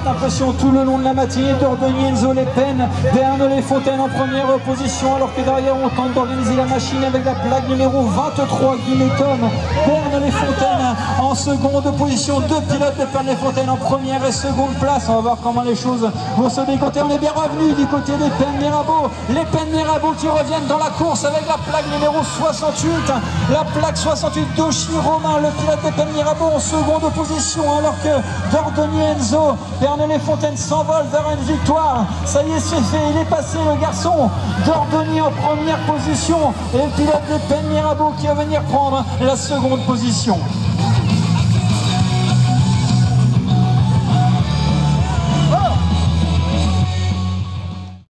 impression tout le long de la matinée. Dordogne, Enzo, Les Pennes, Berne, Les Fontaines en première position, alors que derrière on tente d'organiser la machine avec la plaque numéro 23 qui m'étonne. Berne, Les Fontaines en seconde position, deux pilotes de Berne, Les Fontaines en première et seconde place. On va voir comment les choses vont se décompter. On est bien revenu du côté des Pennes Mirabeau. Les Pennes Mirabeau qui reviennent dans la course avec la plaque numéro 68. La plaque 68 d'Ochi Romain, le pilote des Pennes Mirabeau en seconde position, alors que Dordogne Enzo, Berne Les Fontaines s'envole vers une victoire. Ça y est, c'est fait, il est passé le garçon. Dordogne en première position et le pilote des Pennes Mirabeau qui va venir prendre la seconde position.